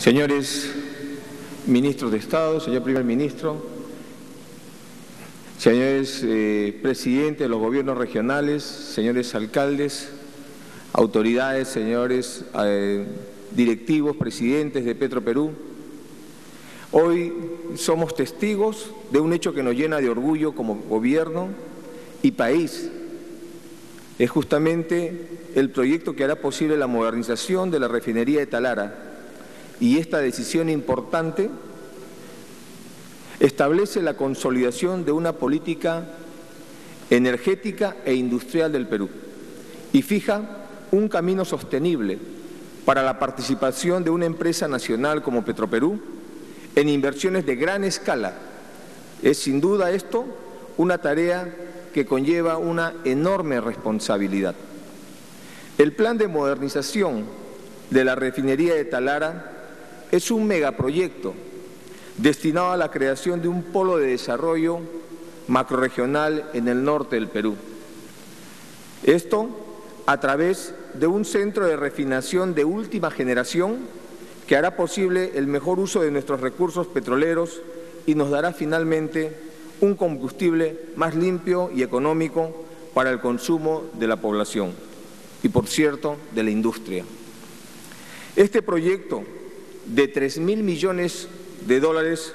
Señores ministros de Estado, señor primer ministro, señores presidentes de los gobiernos regionales, señores alcaldes, autoridades, señores directivos, presidentes de Petroperú, hoy somos testigos de un hecho que nos llena de orgullo como gobierno y país. Es justamente el proyecto que hará posible la modernización de la refinería de Talara, y esta decisión importante establece la consolidación de una política energética e industrial del Perú y fija un camino sostenible para la participación de una empresa nacional como Petroperú en inversiones de gran escala. Es sin duda esto una tarea que conlleva una enorme responsabilidad. El plan de modernización de la refinería de Talara es un megaproyecto destinado a la creación de un polo de desarrollo macrorregional en el norte del Perú. Esto a través de un centro de refinación de última generación que hará posible el mejor uso de nuestros recursos petroleros y nos dará finalmente un combustible más limpio y económico para el consumo de la población y, por cierto, de la industria. Este proyecto de 3.500 millones de dólares,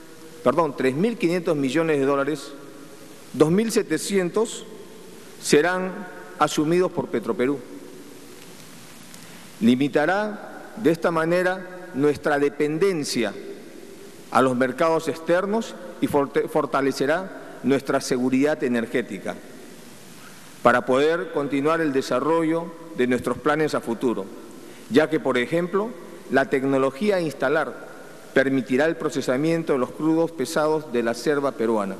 2.700 serán asumidos por Petroperú. Limitará de esta manera nuestra dependencia a los mercados externos y fortalecerá nuestra seguridad energética para poder continuar el desarrollo de nuestros planes a futuro, ya que, por ejemplo, la tecnología a instalar permitirá el procesamiento de los crudos pesados de la selva peruana.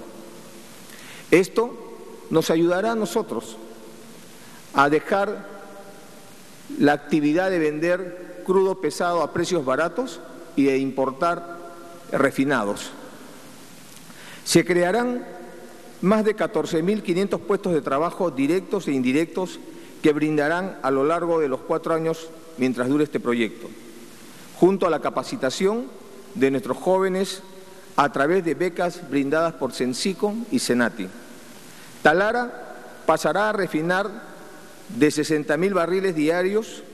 Esto nos ayudará a nosotros a dejar la actividad de vender crudo pesado a precios baratos y de importar refinados. Se crearán más de 14.500 puestos de trabajo directos e indirectos que brindarán a lo largo de los 4 años mientras dure este proyecto, junto a la capacitación de nuestros jóvenes a través de becas brindadas por Censico y Senati. Talara pasará a refinar de 60.000 barriles diarios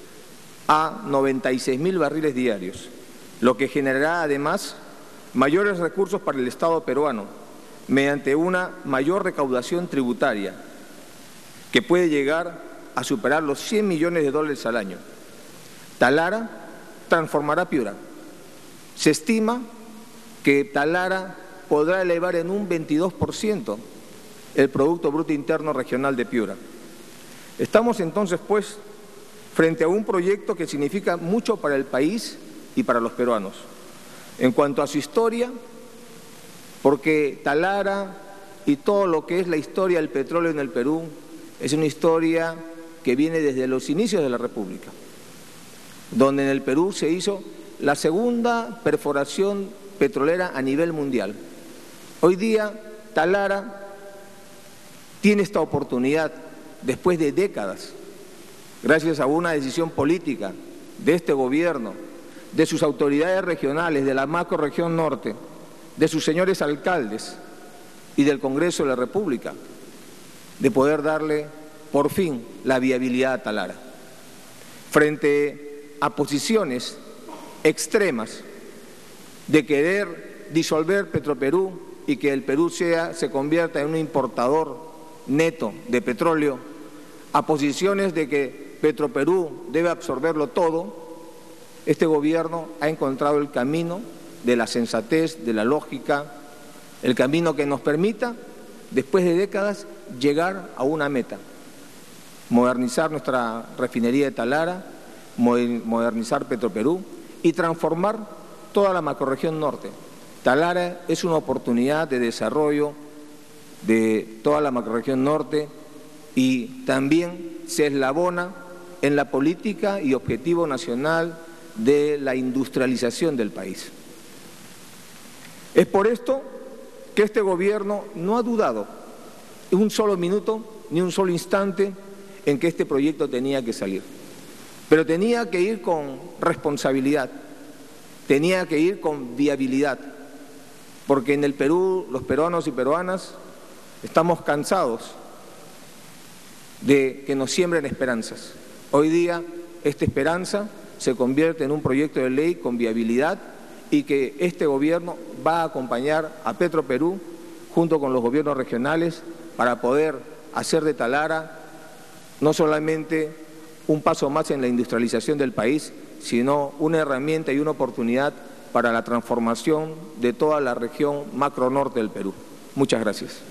a 96.000 barriles diarios, lo que generará además mayores recursos para el Estado peruano mediante una mayor recaudación tributaria que puede llegar a superar los 100 millones de dólares al año. Talara transformará Piura. Se estima que Talara podrá elevar en un 22% el Producto Bruto Interno Regional de Piura. Estamos entonces, pues, frente a un proyecto que significa mucho para el país y para los peruanos. En cuanto a su historia, porque Talara y todo lo que es la historia del petróleo en el Perú es una historia que viene desde los inicios de la República, donde en el Perú se hizo la segunda perforación petrolera a nivel mundial. Hoy día Talara tiene esta oportunidad después de décadas, gracias a una decisión política de este gobierno, de sus autoridades regionales, de la macrorregión norte, de sus señores alcaldes y del Congreso de la República, de poder darle por fin la viabilidad a Talara. Frente a posiciones extremas de querer disolver Petroperú y que el Perú se convierta en un importador neto de petróleo, a posiciones de que Petroperú debe absorberlo todo, este gobierno ha encontrado el camino de la sensatez, de la lógica, el camino que nos permita, después de décadas, llegar a una meta: modernizar nuestra refinería de Talara, modernizar Petroperú y transformar toda la macrorregión norte. Talara es una oportunidad de desarrollo de toda la macrorregión norte y también se eslabona en la política y objetivo nacional de la industrialización del país. Es por esto que este gobierno no ha dudado un solo minuto ni un solo instante en que este proyecto tenía que salir. Pero tenía que ir con responsabilidad, tenía que ir con viabilidad, porque en el Perú, los peruanos y peruanas estamos cansados de que nos siembren esperanzas. Hoy día esta esperanza se convierte en un proyecto de ley con viabilidad y que este gobierno va a acompañar a Petroperú junto con los gobiernos regionales para poder hacer de Talara no solamente un paso más en la industrialización del país, sino una herramienta y una oportunidad para la transformación de toda la región macro norte del Perú. Muchas gracias.